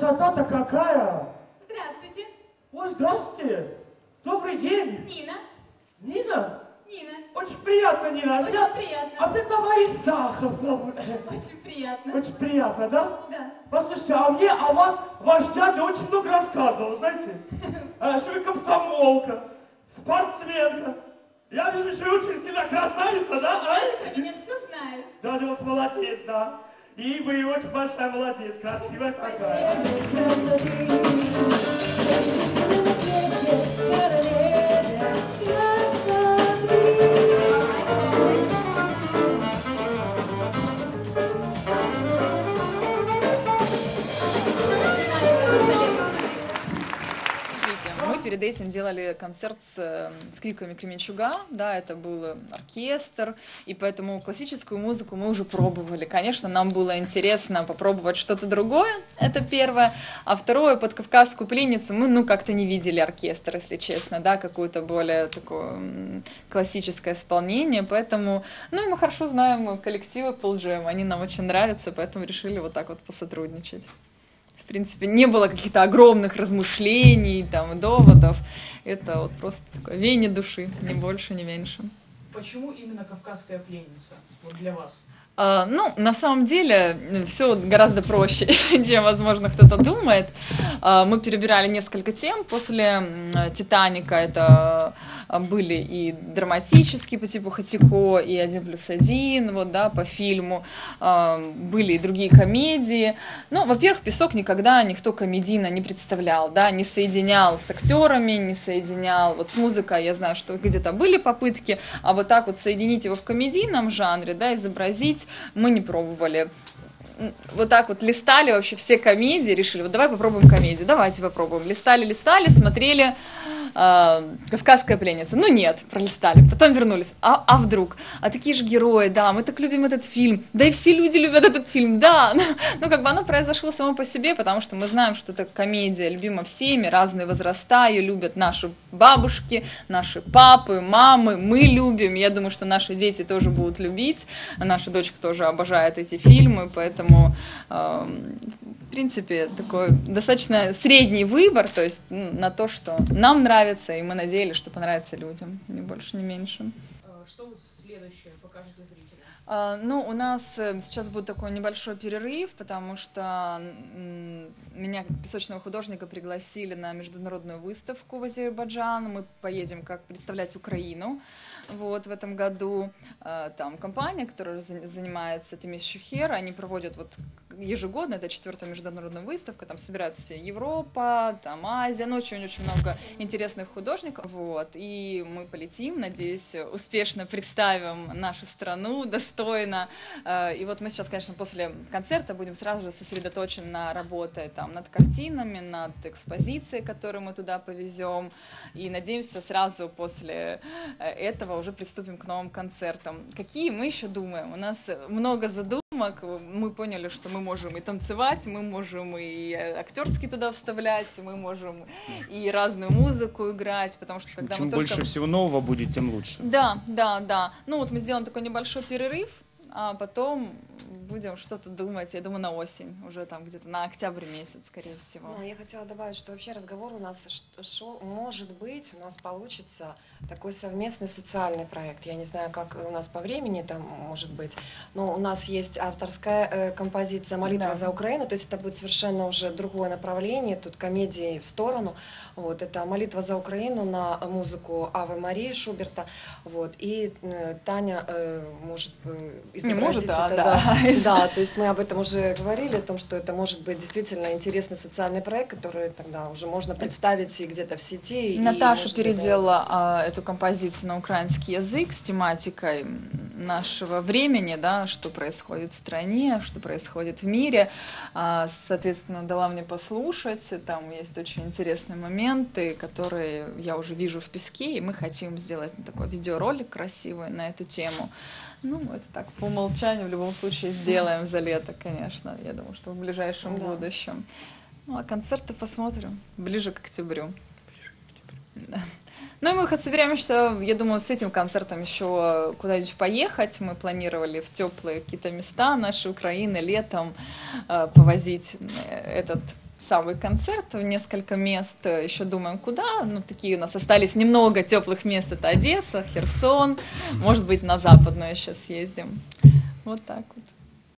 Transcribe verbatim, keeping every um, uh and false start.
красота-то какая! Здравствуйте. Ой, здравствуйте. Добрый день. Нина. Нина? Нина. Очень приятно, Нина. Очень Я... приятно. А мне товарищ Сахар зовут. Очень приятно. Очень приятно, да? Да. Послушайте, а мне о вас ваш дядя очень много рассказывал, знаете? А, что вы комсомолка, спортсменка. Я вижу, что вы очень сильно красавица, да? А? Про меня все знает. Дядя у вас молодец, да. И вы очень большая молодец, красивая такая. Мы перед этим делали концерт с скрипками Кременчуга, да, это был оркестр, и поэтому классическую музыку мы уже пробовали. Конечно, нам было интересно попробовать что-то другое, это первое, а второе, под «Кавказскую пленницу» мы, ну, как-то не видели оркестр, если честно, да, какое-то более такое классическое исполнение, поэтому, ну, и мы хорошо знаем коллективы Pearl Jam, они нам очень нравятся, поэтому решили вот так вот посотрудничать. В принципе, не было каких-то огромных размышлений, там, доводов. Это вот просто такое веяние души, ни больше, ни меньше. Почему именно «Кавказская пленница» вот для вас? А, ну, на самом деле, все гораздо проще, чем, возможно, кто-то думает. А, мы перебирали несколько тем. После «Титаника» это были и драматические по типу Хатико, и «Один плюс один», вот, да, по фильму. А, были и другие комедии. Ну, во-первых, «Песок» никогда никто комедийно не представлял, да, не соединял с актерами, не соединял вот с музыкой. Я знаю, что где-то были попытки, а вот так вот соединить его в комедийном жанре, да, изобразить, мы не пробовали. Вот так вот листали вообще все комедии, решили, вот давай попробуем комедию, давайте попробуем. Листали, листали, смотрели э, «Кавказская пленница». Ну нет, пролистали, потом вернулись. А, а вдруг? А такие же герои, да, мы так любим этот фильм, да и все люди любят этот фильм, да. Ну как бы оно произошло само по себе, потому что мы знаем, что эта комедия любима всеми, разные возраста, ее любят наши бабушки, наши папы, мамы, мы любим. Я думаю, что наши дети тоже будут любить, наша дочка тоже обожает эти фильмы, поэтому Поэтому, в принципе, такой достаточно средний выбор, то есть на то, что нам нравится, и мы надеялись, что понравится людям, ни больше, ни меньше. Что вы следующее покажете зрителям? Ну, у нас сейчас будет такой небольшой перерыв, потому что меня, как песочного художника, пригласили на международную выставку в Азербайджан. Мы поедем как представлять Украину. Вот в этом году там компания, которая занимается Тимис Шухер, они проводят вот ежегодно, это четвертая международная выставка, там собираются все Европа, там Азия, ну очень-очень много интересных художников, вот, и мы полетим, надеюсь, успешно представим нашу страну достойно, и вот мы сейчас, конечно, после концерта будем сразу же сосредоточены на работе там над картинами, над экспозицией, которую мы туда повезем, и надеемся сразу после этого уже приступим к новым концертам. Какие мы еще думаем? У нас много задумок. Мы поняли, что мы можем и танцевать, мы можем и актерский туда вставлять, мы можем и разную музыку играть, потому что когда Чем мы больше только... всего нового будет, тем лучше. Да, да, да. Ну вот мы сделаем такой небольшой перерыв, а потом будем что-то думать, я думаю, на осень, уже там где-то на октябрь месяц, скорее всего. Ну, я хотела добавить, что вообще разговор у нас, что, может быть, у нас получится такой совместный социальный проект. Я не знаю, как у нас по времени там может быть, но у нас есть авторская э, композиция «Молитва Да. за Украину», то есть это будет совершенно уже другое направление, тут комедии в сторону. Вот, это «Молитва за Украину» на музыку Авы Марии Шуберта. Вот, и э, Таня э, может э, Не может, изобразить да, это, да. Да, то есть мы об этом уже говорили, о том, что это может быть действительно интересный социальный проект, который тогда уже можно представить и где-то в сети. Наташа и, может, переделала а, эту композицию на украинский язык с тематикой нашего времени, да, что происходит в стране, что происходит в мире. А, соответственно, дала мне послушать, там есть очень интересные моменты, которые я уже вижу в «Песке», и мы хотим сделать такой видеоролик красивый на эту тему. Ну, это так, по умолчанию в любом случае сделаем за лето, конечно, я думаю, что в ближайшем Да. будущем. Ну, а концерты посмотрим ближе к октябрю. Да. Ну и мы собираемся, я думаю, с этим концертом еще куда-нибудь поехать. Мы планировали в теплые какие-то места нашей Украины летом э, повозить этот самый концерт в несколько мест. Еще думаем, куда. Ну, такие у нас остались немного теплых мест. Это Одесса, Херсон. Может быть, на Западную еще съездим. Вот так вот.